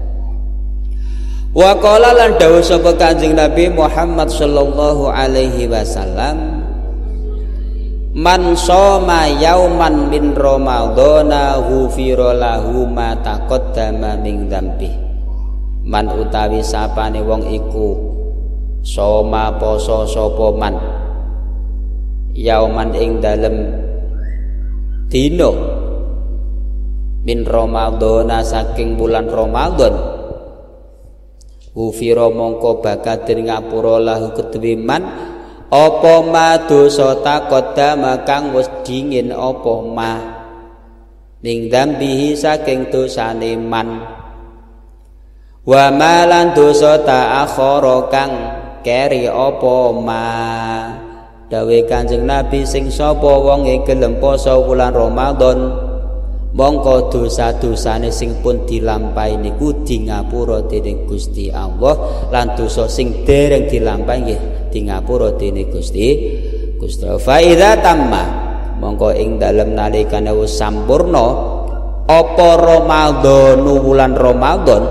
Wa qala lan dawuh sapa Kanjeng Nabi Muhammad sallallahu alaihi wasallam, man shoma yauman min ramadhana ghufira lahu ma taqaddama min dzambi. Man utawi sapane wong iku soma poso sapa man yauman ing dalem dina min ramadhana saking bulan Ramadan, ghufira mongko bakal den ngapura lahu kedue man apa ma dosa taqaddama kang wis dingin apa ma ning dzambihi saking dosane man, wa malan dosa ta'akhara kang keri apa ma. Dawuh Kanjeng Nabi sing sapa wong e gelem poso wulan Ramadan mongko dosa-dosane sing pun dilampahi niku di ngapura dening Gusti Allah, lan dosa sing dereng dilampahi nggih di ngapura dening Gusti Gusti Allah. Fa idza tamma mongko ing dalem nalikane wis sampurna apa Ramadan wulan Ramadan,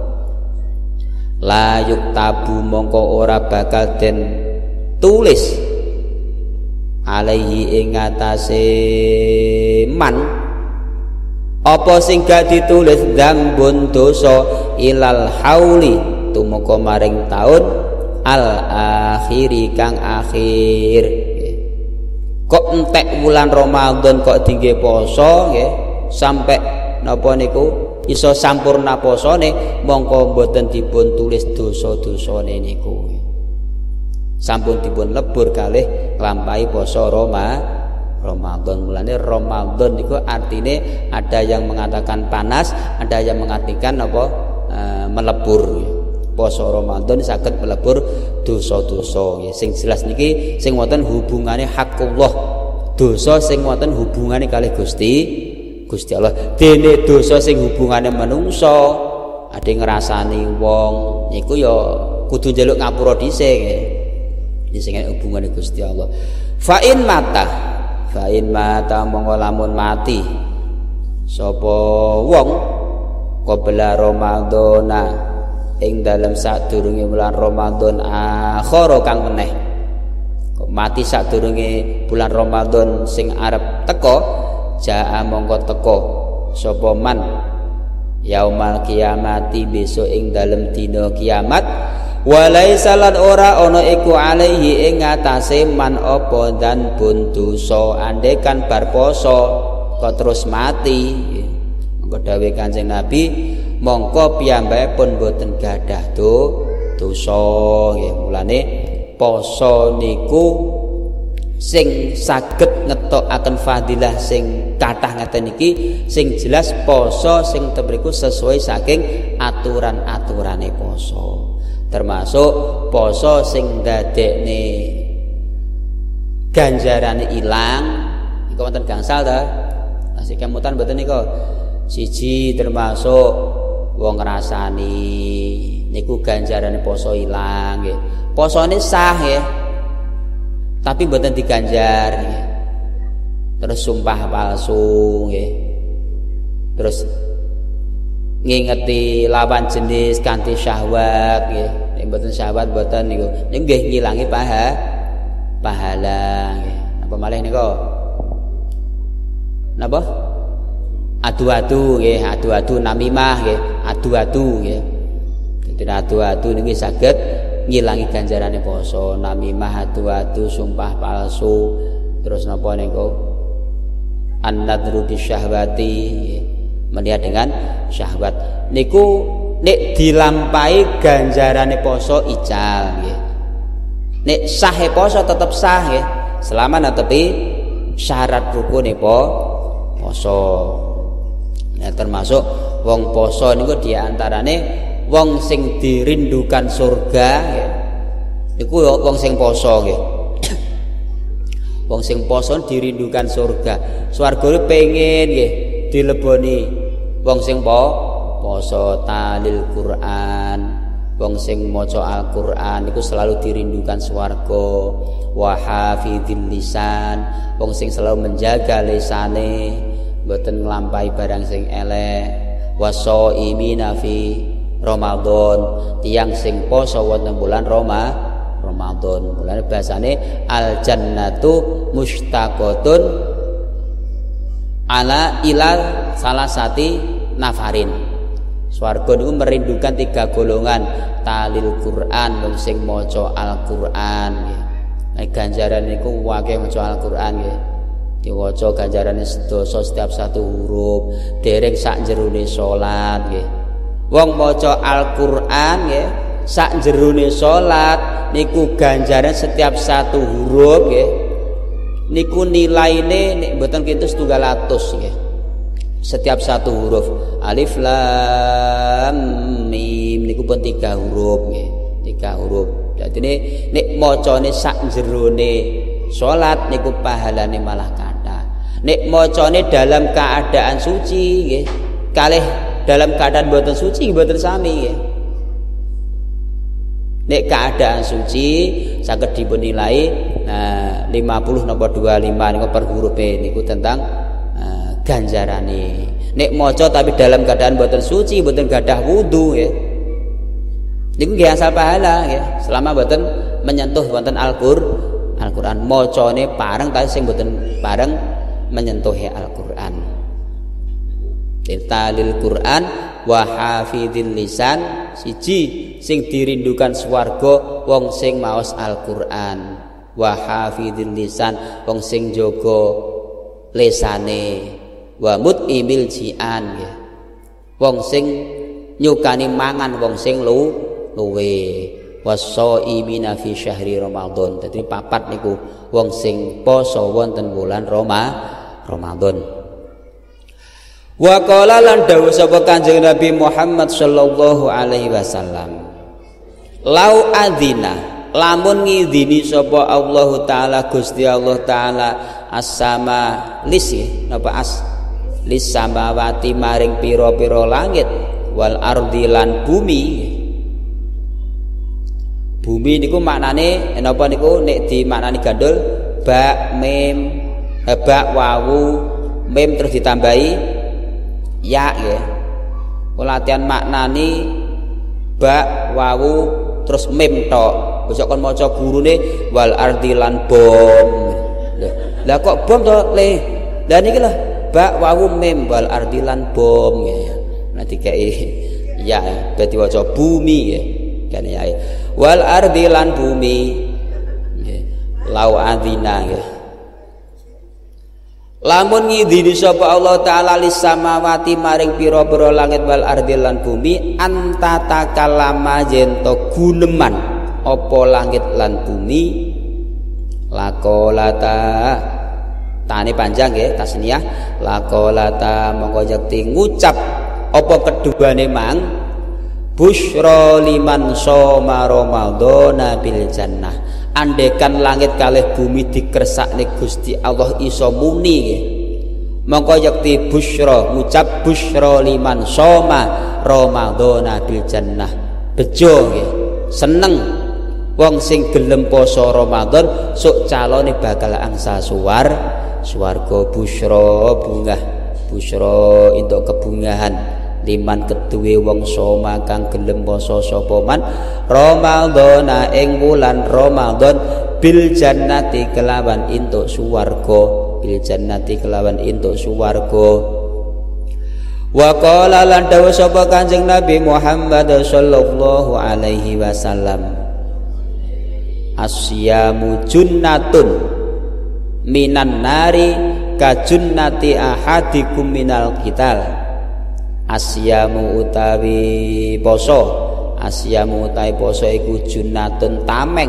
la yuktabu mongko ora bakal den tulis alaihi ing atase man apa sing gak ditulis dzambun dosa ilal hauli tumeka maring taun al akhiri kang akhir. Kok entek wulan Ramadan kok dingge poso nggih sampai napa niku iso sampurna posone mongko mboten dipun tulis dosa-dosane niku. Sampun dipun lebur kalih nglampahi poso Roma Ramadan. Mulane Ramadan niku artine ada yang mengatakan panas, ada yang mengatakan apa e, melebur. Poso Ramadan saged melebur dosa-dosa. Sing jelas niki sing wonten hubungane hakullah. Dosa sing wonten hubungane kalih Gusti Gusti Allah. Dene dosa sing hubungane manungsa, ade ngrasani wong niku ya kudu njaluk ngapura dhisik. Sing hubungane Gusti Allah. Fa in mata, fa in mata monggo lamun mati sapa wong qabla Ramadhana ing dalem sadurunge bulan Ramadan akhir kang meneh. Kok mati sadurunge bulan Ramadan sing arep teka, jaa monggo teka sapa man yaumal kiamati besok ing dalem dina kiamat, walaisa lan ora ana iku alaihi ing atase man apa dan buntuso andekan bar poso kok terus mati. Monggo dawuh Kanjeng Nabi mongko piyambake pun boten gadah do dosa nggih. Mulane poso niku sing saged ngetokaken fadilah sing kathah ngeten iki sing jelas poso sing temriku sesuai saking aturan-aturane poso. Termasuk poso sing dadekne ganjarane ilang iku wonten gangsal ta. Asik kemutan mboten nika. Siji termasuk wong ngrasani niku ganjarane poso ilang nggih. Posone sah nggih. Tapi mboten diganjar nggih. Terus sumpah palsu nggih. Terus ngingeti lawan jenis kanthi syahwat nggih. Nek mboten syahwat mboten niku. Niku nggih ngilangi paha pahala nggih. Napa malih nika? Napa? Adu-adu nggih, adu-adu namimah nggih, adu-adu nggih. Dadi adu-adu niki saged ngilangi ganjarane poso. Namimah, adu-adu, sumpah palsu, terus napa niku? An-nadru bisyahwati nggih. Melihat dengan syahwat niku nek dilampahi ganjarane poso ical nggih. Nek sahe poso tetep sah nggih selama netepi syarat rukune po poso. Nah, termasuk Wong poso niku di antarane wong sing dirindukan surga nggih. Iku wong sing poso nggih. Wong sing poso dirindukan surga. Swarga pengen nggih dileboni wong sing po poso talil Quran. Wong sing maca Al-Qur'an iku selalu dirindukan swarga. Wa hafizil lisan, wong sing selalu menjaga lisane mboten nglampahi barang sing elek. Wasoimina fi Ramadan, tiyang sing poso wonten bulan Roma Ramadan. Bulan bahasane al jannatu mustaqatun ala ilal salasati nafarin. Swarga niku merindukan tiga golongan, talil Quran, wong sing maca Al-Qur'an nggih. Nek ganjaran niku akeh maca Al-Qur'an nggih. Diwaca ganjarane sedasa setiap satu huruf, dereng sak jerone salat nggih. Wong maca Al-Qur'an nggih, sak jerone salat niku ganjaran setiap satu huruf nggih. Niku nilaine nek mboten kintu setunggal atus nggih. Setiap satu huruf. Alif lam mim niku pun tiga huruf nggih, tiga huruf. Dadi nek macane sak jerone salat niku pahalane malah kathah. Nek macane dalam keadaan suci nggih, kalih dalam keadaan boten suci boten sami nggih. Nek keadaan suci saged dipunilai nah lima puluh napa dua puluh lima niku per hurufe niku tentang uh, ganjarane. Nek maca tapi dalam keadaan boten suci, boten gadah wudu ya. Niku nggih asal pahala ya, selama boten menyentuh wonten Al-Qur'an. Al-Qur'an macane pareng tapi sing boten pareng menyentuh Al-Qur'an. Talil Qur'an wa hafizil lisan, siji sing dirindukan swarga wong sing maos Al-Qur'an. Wa hafizil lisan, wong sing jaga lisane. Wa mut'imil ji'an ya. Wong sing nyukani mangan wong sing lu luwe. Wasoimina fi syahri Ramadan. Dadi papat niku wong sing poso wonten bulan Roma Ramadan. Wa qala lan dawuh sapa Kanjeng Nabi Muhammad sallallahu alaihi wasallam. Lau adzina, lamun ngidini sapa Allah taala Gusti Allah taala as-sama lis napa as lis samawati maring pira-pira langit wal ardi lan bumi. Bumi niku maknane napa niku nek dimaknani gandul ba mim ba wawu mim terus ditambahi ya ya. Latihan maknani ba wawu terus mim tok. Besok kon maca gurune wal ardi lan bom. Lah kok bom to le? Lah niki lho ba wawu mim wal ardi lan bom ya. Nah dikei ya berarti waca bumi ya. Kan ya. Wal ardi lan bumi ya. Lau adzina ya. Lamun ngidini sapa Allah taala lis samawati maring pira-pira langit wal ardi lan bumi anta takallama jento guneman apa langit lan bumi lakolata tane panjang nggih tasniyah lakolata mongko yakti ngucap apa keduane mang busyra liman shoma ramadhana bil jannah. Andekan langit kalih bumi dikersakne Gusti Allah iso muni nggih. Mongko yakti busyra ngucap busyra liman shoma ramadhana bil jannah. Bejo nggih. Seneng wong sing gelem poso Ramadan sok calone bakal angsa suwar swarga busyra bungah busyra entuk kebungahan liman keduwe wong soma kang gelem poso sapa man Ramadhana ing wulan Ramadan bil jannati kelawan entuk swarga bil jannati kelawan entuk swarga. Wa qala lan dawuh sapa Kanjeng Nabi Muhammad sallallahu alaihi wasallam asyamu junnatun minan nari ka junnati ahadikum minal qital. Asyamu utawi poso asyamu utawi poso iku junnatun tameng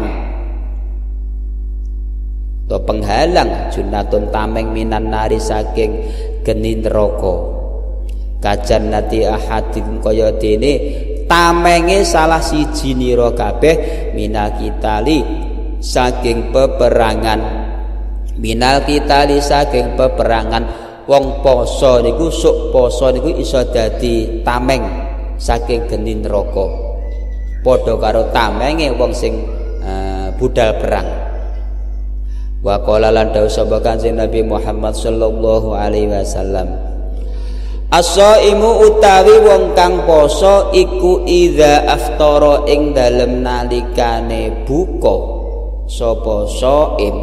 atau penghalang junnatun tameng minan nari saking geni neraka kajannati ahadikum kaya dene tamenge salah siji nira kabeh minal kitali saking peperangan minal kitali saking peperangan wong poso niku sok poso niku iso dadi tameng saking geni neraka padha karo tamenge wong sing uh, budal perang. Wa qala lan dawuh sapa Kanjeng Nabi Muhammad sallallahu alaihi wasallam, as-shaimu utawi wong kang poso iku idza aftara ing dalem nalikane buka sapa shaim.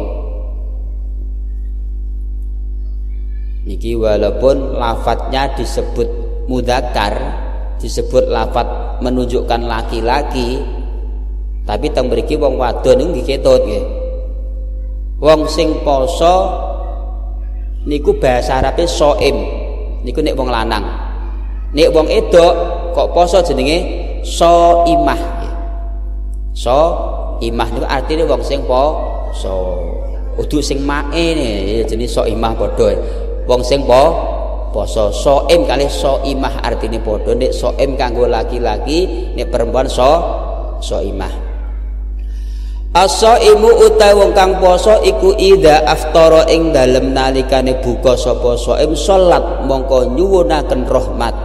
Niki walaupun lafadznya disebut mudzakkar, disebut lafadz menunjukkan laki-laki, tapi teng mriki wong wadon niku nggih ketut nggih. Wong sing poso niku bahasa Arabe shaim. Niku nek wong lanang. Nek wong edok kok poso jenenge shaimah. Shaimah niku artine wong sing poso. Udu sing mae ne jenenge shaimah padha. Wong sing po poso. Shaim kalih shaimah artine padha. Nek shaim kanggo laki-laki, nek perempuan sha shaimah. As-shaimu utawi wong kang poso iku idza aftara ing dalem nalikane buka sapa shaim salat mongko nyuwunaken rahmat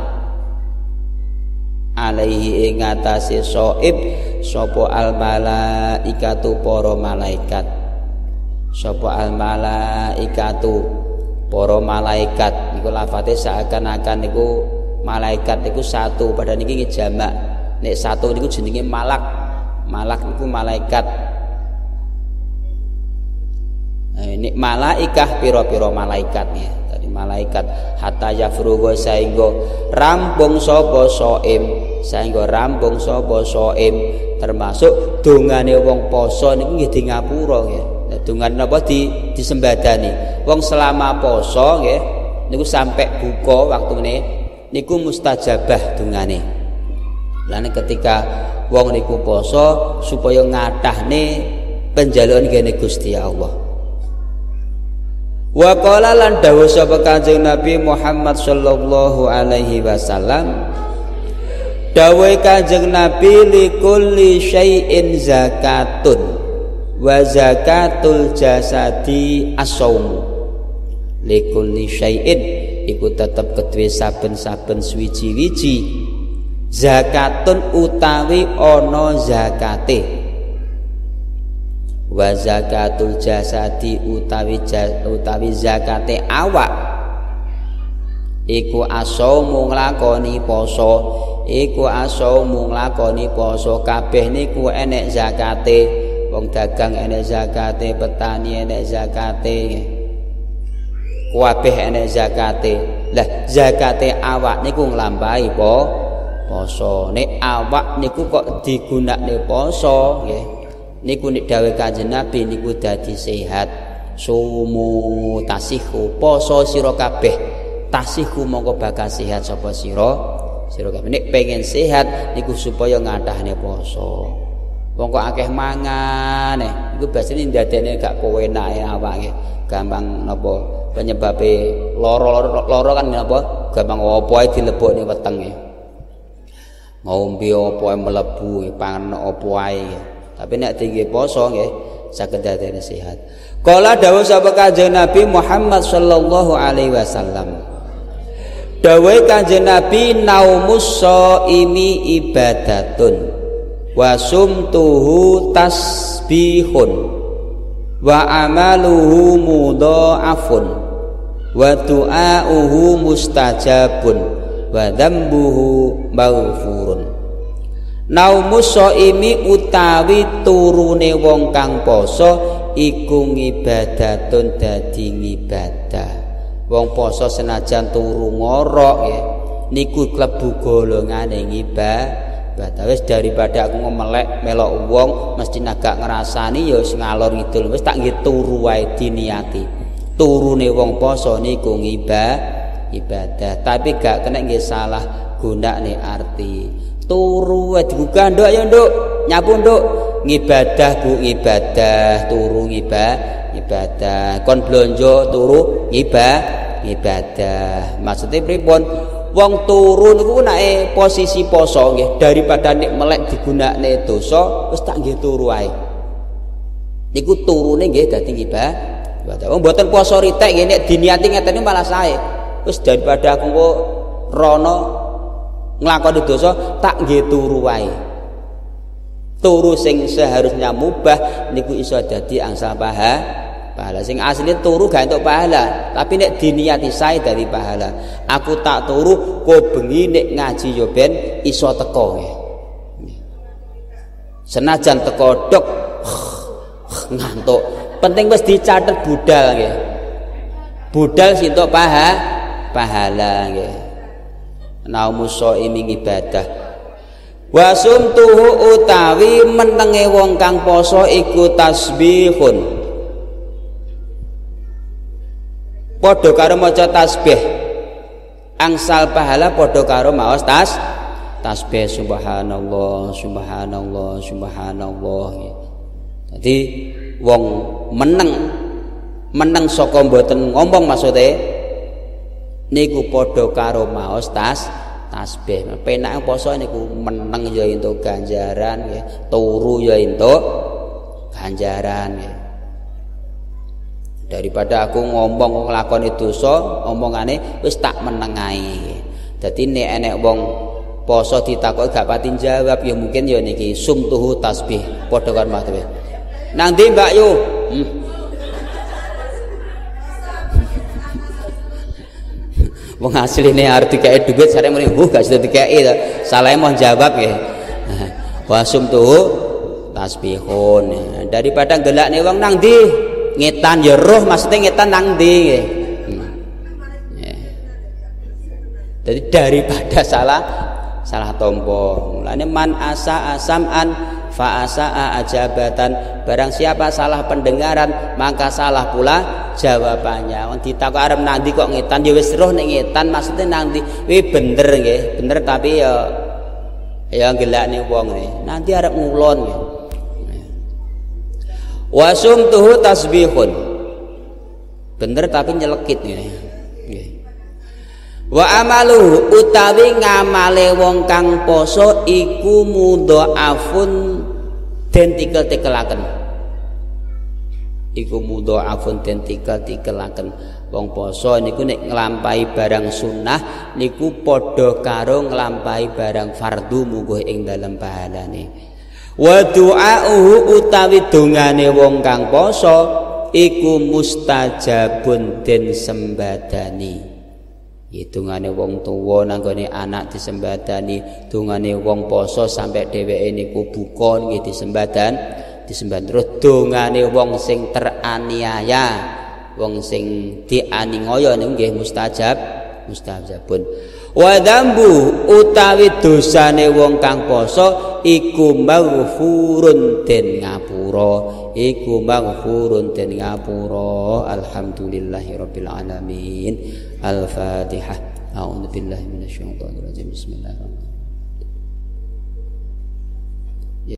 alaihi ing atase shaib sapa al malaikatu para malaikat sapa al malaikatu para malaikat niku lafate seakan-akan niku malaikat niku satu padahal niki jamak. Nek satu niku jenenge malak. Malak niku malaikat. Ini malaikah piro-piro malaikat ya. Tadi malaikat hatta yafrugo saengga rampung sapa shaim, saengga rampung sapa shaim termasuk dongane wong poso niku nggih di ngapura nggih. Nah, dongane napa di disembadani. Wong selama poso nggih niku sampai buka waktune niku mustajabah dongane. Lan ketika wong niku poso supaya ngatahne penjaluan kene Gusti Allah. Wa qala lan dawuh sapa Kanjeng Nabi Muhammad sallallahu alaihi wasallam, dawuh Kanjeng Nabi likulli syai'in zakatun wa zakatul jasadi as-shaum. Likulli syai'in iku tetep kedue saben-saben suwiji-wiji zakatun utawi ana zakate. Wa zakatul jasadi utawi utawi zakate awak iku asomu nglakoni poso, iku asomu nglakoni poso. Kabeh niku enek zakate, wong dagang enek zakate, petani enek zakate, kabeh enek zakate. Lah zakate awak niku nglampahi po poso. Nek awak niku kok digunakne poso nggih, niku nek dawuh Kanjeng Nabi niku dadi sehat. Sumu tasihu, poso sira kabeh, tasihu mongko bakal sehat sapa sira sira kabeh. Nek pengen sehat niku supaya ngatahne poso. Wong kok akeh mangan eh iku biasane ndadekne gak kowenake awake, gampang napa penyebabe lara lara kan napa gampang apa ae dilebokne wetenge. Ngombe apa ae mlebu, pangan apa ae. Tapi nek tinggi poso nggih saged dadene sehat. Kala dawuh sapa Kanjeng Nabi Muhammad sallallahu alaihi wasallam, dawuh Kanjeng Nabi naumus shaimi ibadatun wa sumtuhu tasbihun wa amaluhu mudha'afun wa du'auhu mustajabun wa dzambuhu maghfurun. Naumus shaimi utawi turune wong kang poso iku ngibadatun dadi ngibadah. Wong poso senajan turu ngorok ya niku klebu golongane ngibadah. Wis daripada aku ngomelek melok wong mesti agak ngrasani ya wis ngalor ngidul, wis tak nggih turu wae diniati. Turune wong poso niku ngibadah ibadah, tapi gak kena nggih salah gunakne arti. Turu wae dibuka nduk ya nduk, nyapu nduk, ngibadah Bu ngibadah, turu ngibadah, ibadah. Kon blonjo turu ngibadah, ibadah. Maksudnya pripun? Wong turu niku nek posisi poso nggih daripada nek melek digunakne dosa wis tak nggih turu ae. Niku turune nggih dadi ibadah. Wong mboten poso ritek nggih nek diniati ngeten malah sae. Wis daripada aku kok rono nglakoni dosa tak nggih turu wae. Turu sing seharusnya mubah niku iso dadi angsal paha pahala. Sing asli turu gak entuk pahala, tapi nek diniati sae dari pahala. Aku tak turu kok bengi nek ngaji yo ben iso teko nggih. Senajan teko dok ngantuk, penting wis dicatet budal nggih. Budal sing entuk paha pahala nggih. Naumus shaimi ibadah. Wasum tuhu utawi menenge wong kang poso iku tasbihun. Padha karo maca tasbih. Angsal pahala padha karo maos tas tasbih subhanallah subhanallah subhanallah. Jadi wong meneng meneng saka mboten ngomong maksude niku padha karo maos tas tasbih. Penak poso niku meneng ya entuk ganjaran nggih, turu ya entuk ganjaran nggih. Daripada aku ngomong nglakoni dosa, omongane wis tak meneng ae. Dadi nek enek wong poso ditakoki gak pati jawab ya mungkin ya niki sumtuhu tasbih padha karo maksude. Nang ndi Mbak Yu? Hmm. Wong asline arep dikeki dhuwit sare muni, "Uh, gak sida dikeki to." Salahe mau jawab nggih. Wasum tuh tasbihun. Daripada gelakne wong nang ndi? Ngetan ya roh maksudnya ngetan nang ndi nggih. Jadi daripada salah salah tompo. Mulane man asa asaman fa asa ajabatan. Barang siapa salah pendengaran maka salah pula jawabannya. Wong ditakok arep nang ndi kok ngetan ya wis roh nek ngetan maksudnya nang ndi. Kuwi bener nggih, bener tapi ya ya gelakne wong nggih. Nanti arep ngulon nggih. Wasum tuhu tasbihun. Bener tapi nyelekit nggih. Wa amaluhu utawi ngamale wong kang poso iku mudhaafun den tikel-tikelaken. Iku mudhaafun den tikel-tikelaken. Wong poso niku nek nglampahi barang sunnah niku padha karo nglampahi barang fardu mungguh ing dalem pahalane. Wa du'auhu utawi dongane wong kang poso iku mustajabun den sembadani. Hitungane wong tuwa nanggone anak disembadani, dongane wong poso sampai dheweke niku buka nggih disembadan, disembadan terus dongane wong sing teraniaya, wong sing dianiaya niku nggih mustajab, mustajabun. Wa dzambu utawi dosane wong kang poso iku maghfurun den ngapura, iku maghfurun den ngapura. Alhamdulillahirabbil alamin. Al-Fatihah. A'udzu billahi minasyaitonir rajim. Bismillahirrahmanirrahim.